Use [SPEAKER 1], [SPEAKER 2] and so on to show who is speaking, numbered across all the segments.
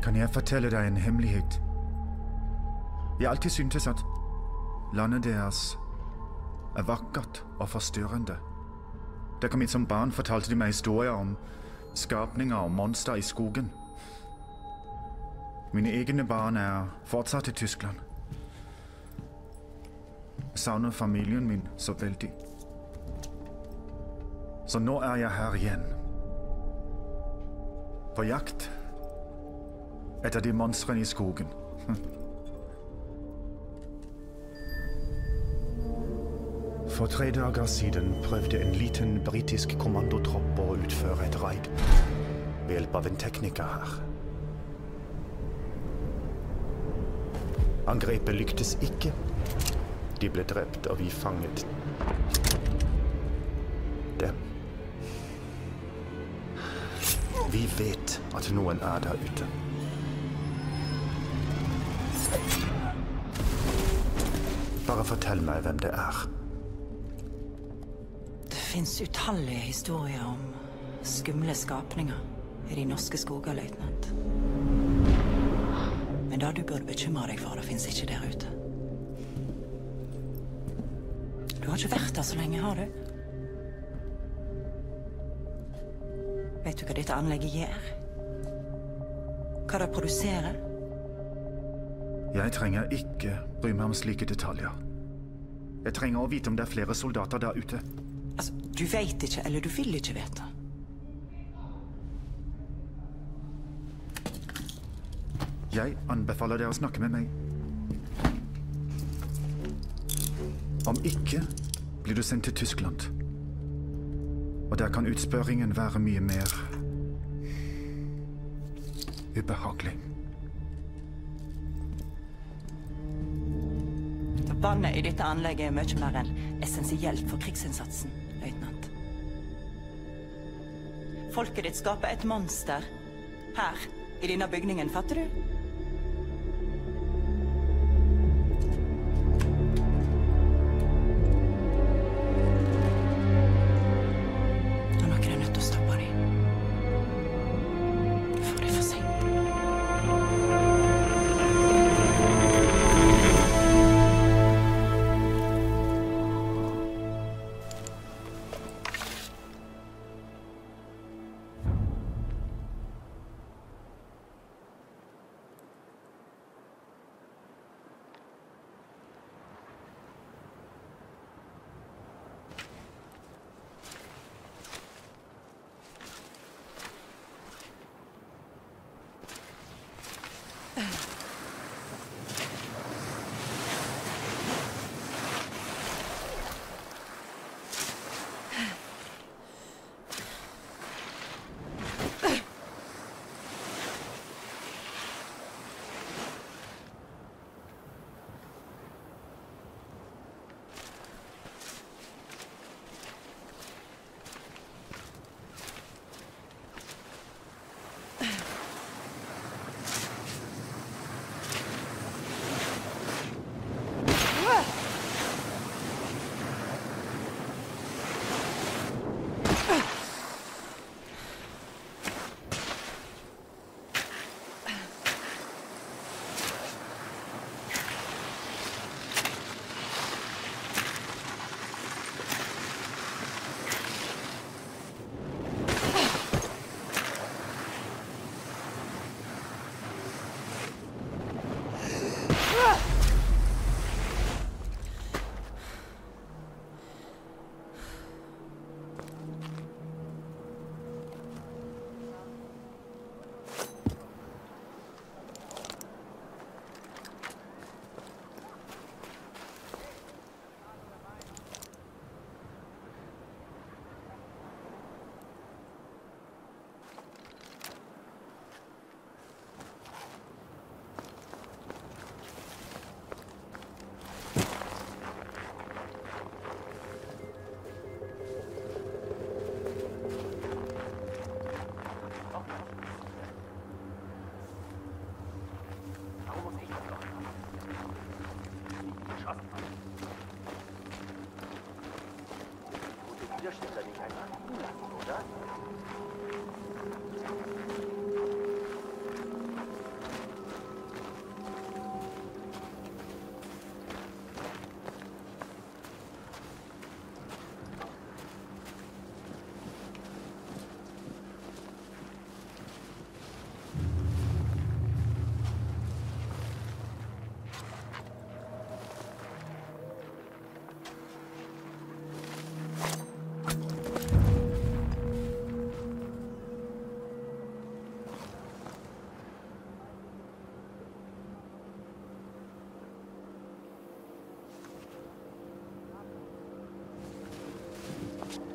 [SPEAKER 1] Kan jeg fortelle deg en hemmelighet? Jeg alltid syntes at landet deres er vakkert og forstyrrende. Da jeg kom hit som barn, fortalte de meg historier om skapninger og monster i skogen. Mine egne barn er fortsatt i Tyskland. Jeg savner familien min så veldig. Så nå er jeg her igjen. På jakt etter de monstrene i skogen. For 3 dager siden prøvde en liten britisk kommandotropp å utføre et raid ved hjelp av en tekniker her. Angrepet lyktes ikke. De ble drept, og vi fanget dem. Vi vet at noen er der ute. Bare fortell meg hvem det er.
[SPEAKER 2] Det finnes utallige historier om skumle skapninger i de norske skoger, løytnant. Men det du burde bekymre deg for, det finnes ikke der ute. Du har ikke vært der så lenge, har du? Vet du hva dette anlegget gjør? Hva det produserer?
[SPEAKER 1] Jeg trenger ikke bry meg om slike detaljer. Jeg trenger å vite om det er flere soldater der ute.
[SPEAKER 2] Altså, du vet ikke, eller du vil ikke vite.
[SPEAKER 1] Jeg anbefaler dere å snakke med meg. Om ikke, blir du sendt til Tyskland. Og der kan utspørringen være mye mer ubehagelig.
[SPEAKER 2] Vannet i dette anlegget er mye mer enn essensielt for krigsinnsatsen, løytnant. Folket ditt skaper et monster her, i denne bygningen, fatter du?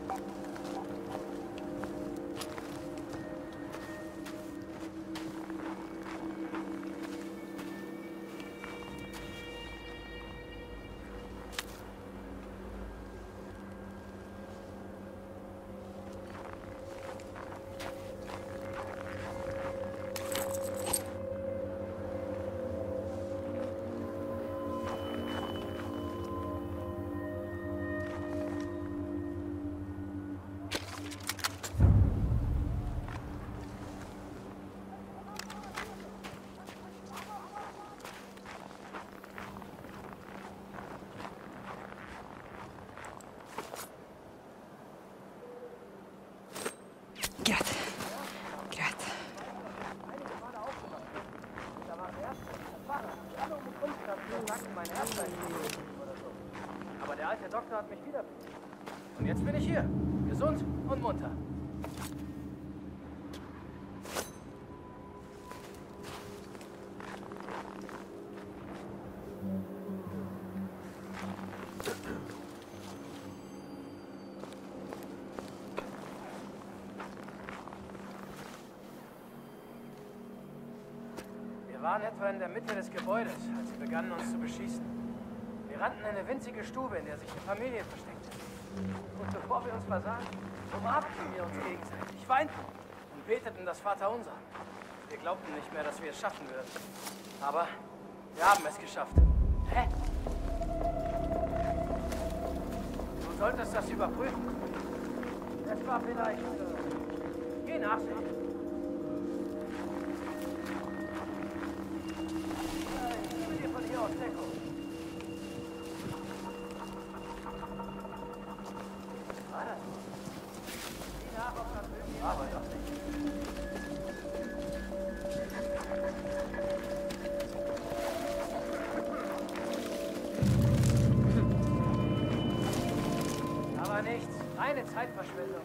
[SPEAKER 2] Grazie. Grazie.
[SPEAKER 3] Aber der alte Doktor hat mich wieder. Und jetzt bin ich hier. Gesund und munter. Wir waren etwa in der Mitte des Gebäudes, als sie begannen, uns zu beschießen. Wir rannten in eine winzige Stube, in der sich eine Familie versteckte. Und bevor wir uns versahen, umarmten wir uns gegenseitig, weinten und beteten das Vaterunser. Wir glaubten nicht mehr, dass wir es schaffen würden. Aber wir haben es geschafft. Hä? Du solltest das überprüfen. Es war vielleicht... Geh nachsehen. Ich will dir von hier aus Deckung. Was war das? Sieh nach, ob das wirklich... Aber doch nicht. Aber nichts. Reine Zeitverschwendung.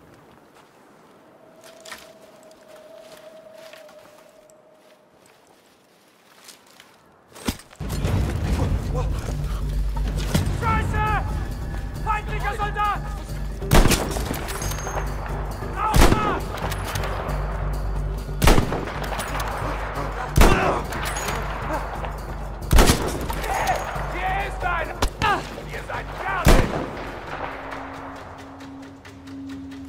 [SPEAKER 3] Scheiße! Feindlicher Soldat! Aufmarsch! Hier ist einer! Ihr seid fertig!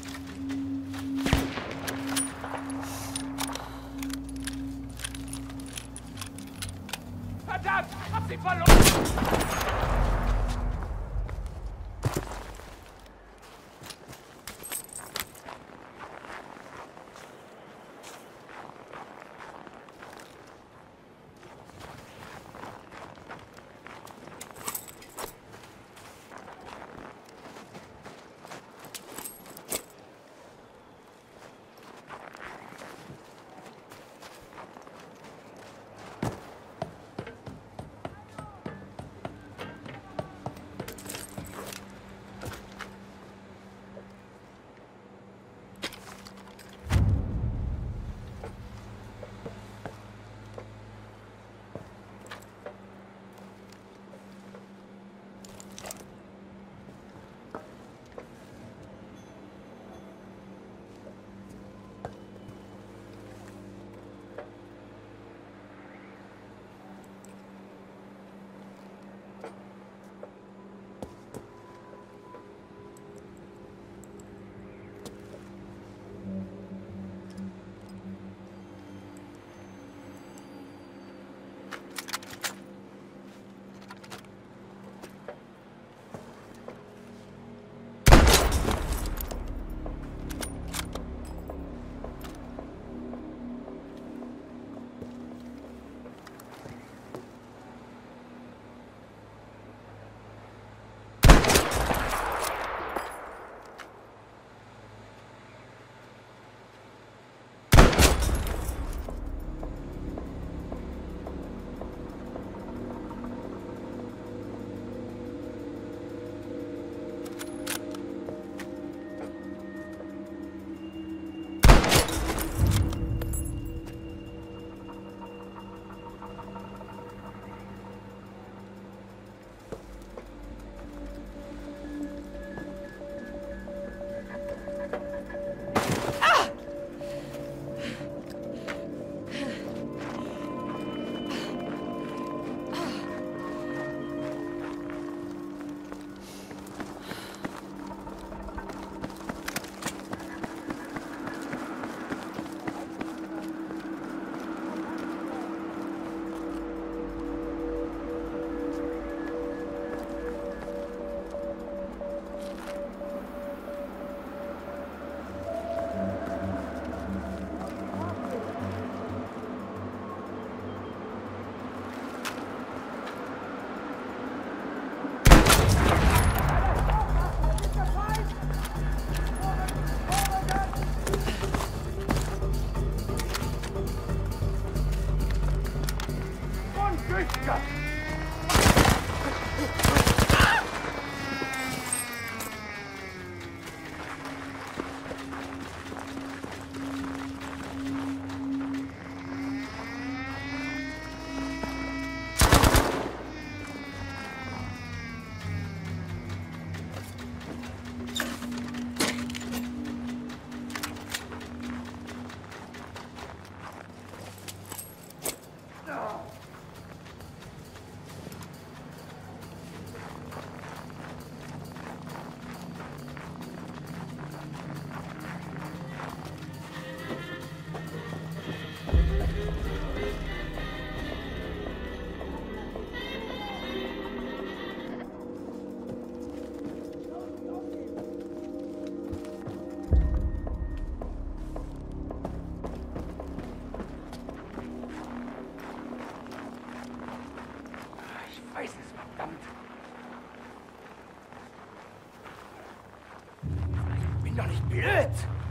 [SPEAKER 3] bin doch nicht blöd!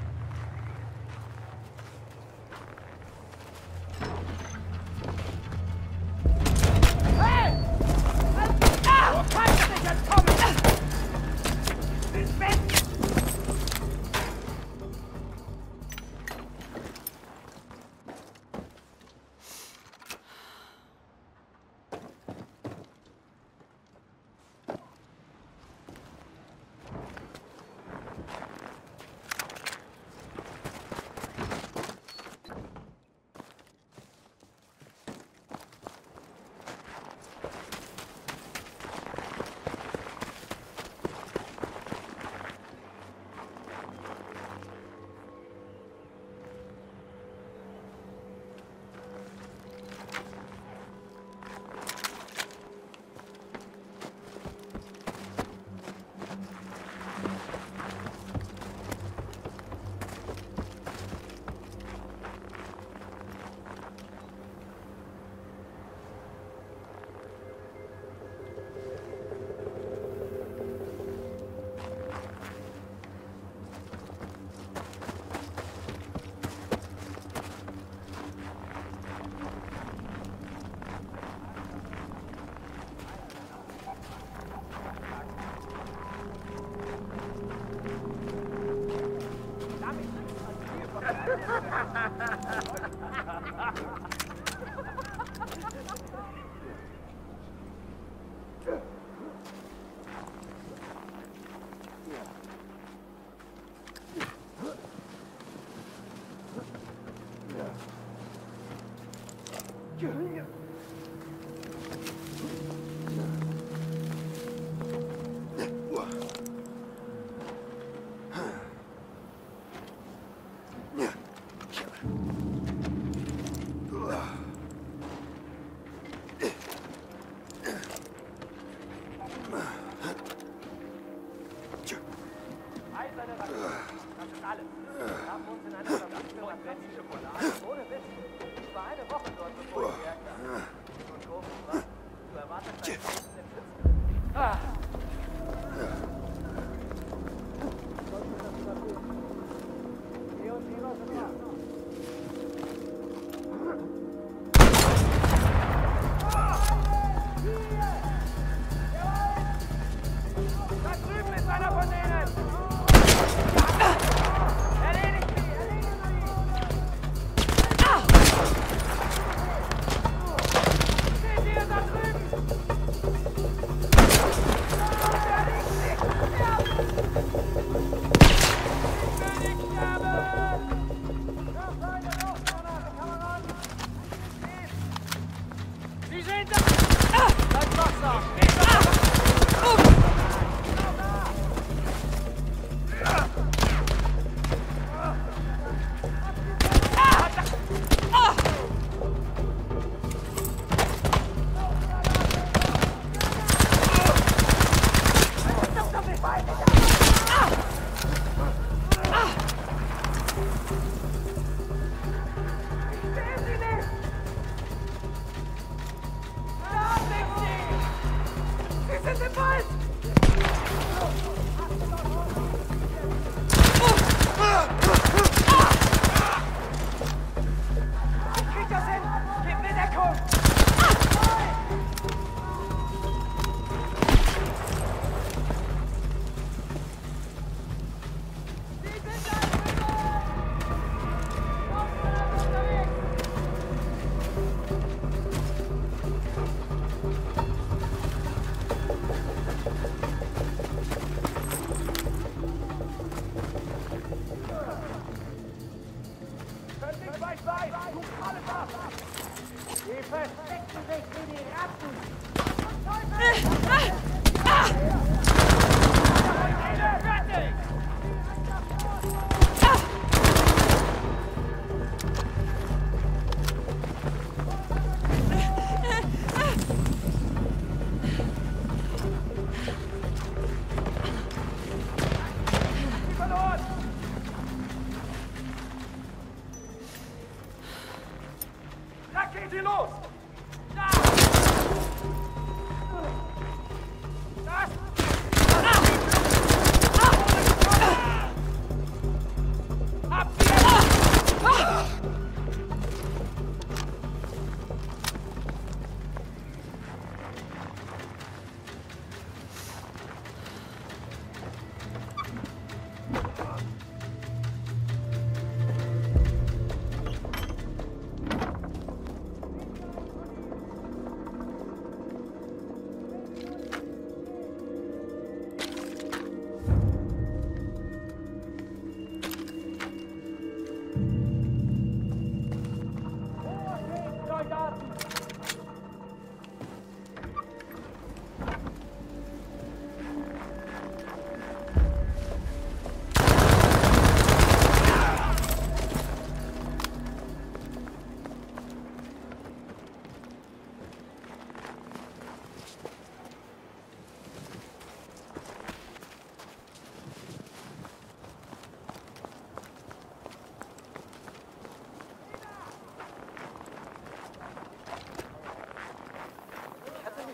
[SPEAKER 3] Hey! Du kannst nicht entkommen! Bis weg!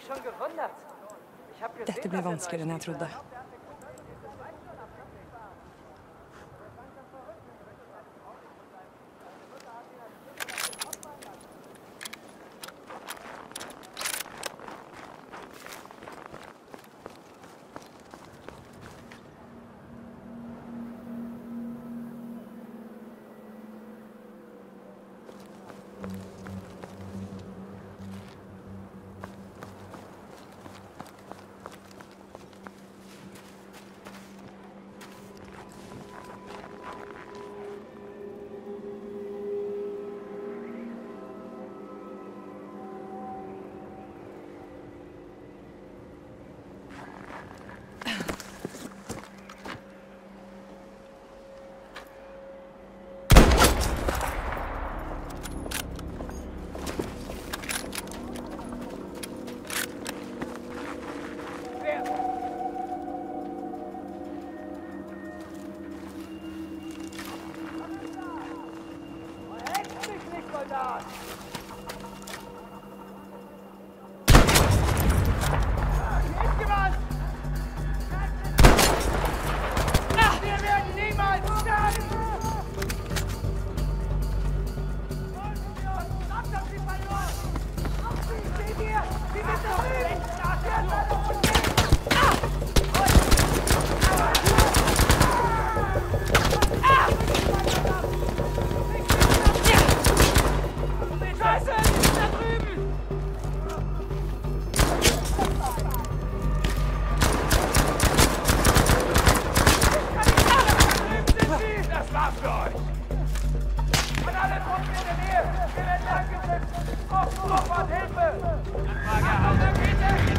[SPEAKER 3] schon gewundert. Ich habe gesehen,
[SPEAKER 2] Dette blir vanskeligere enn jeg trodde.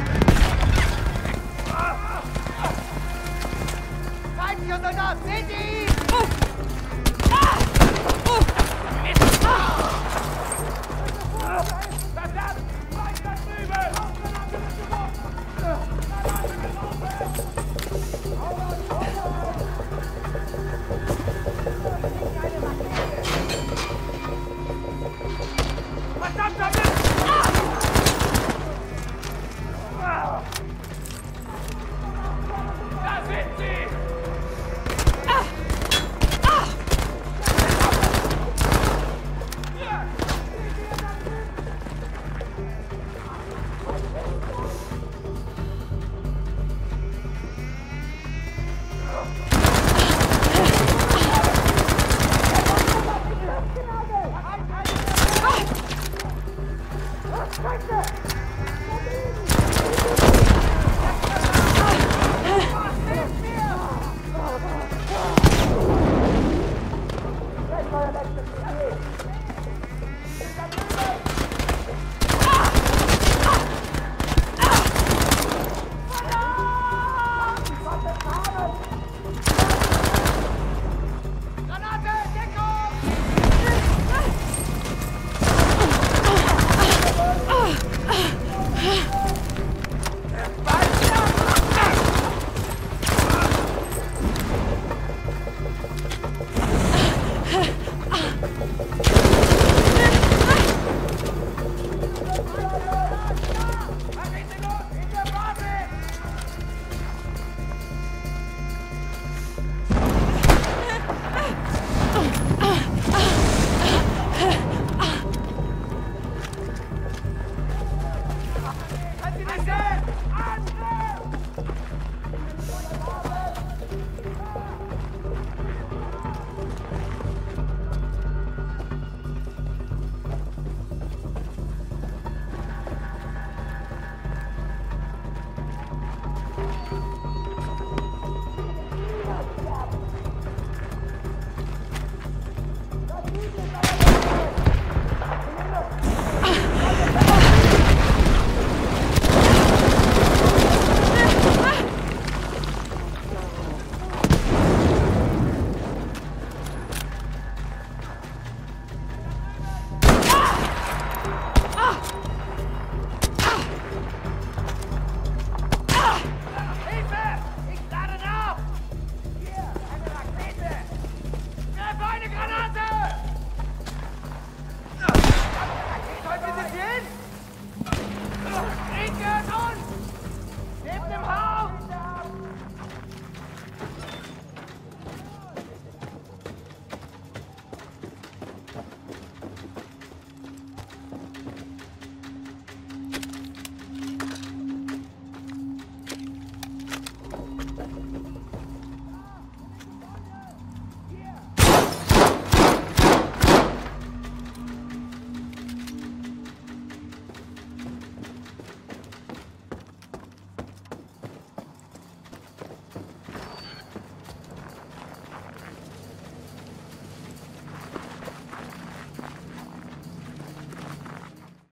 [SPEAKER 3] Soldat, seht ihr ihn?